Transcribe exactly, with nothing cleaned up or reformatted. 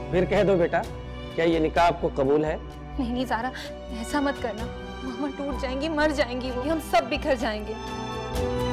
फिर कह दो बेटा, क्या ये निकाह आपको कबूल है? नहीं नहीं ज़ारा, ऐसा मत करना। मामा टूट जाएंगी, मर जाएंगी वो, हम सब बिखर जाएंगे।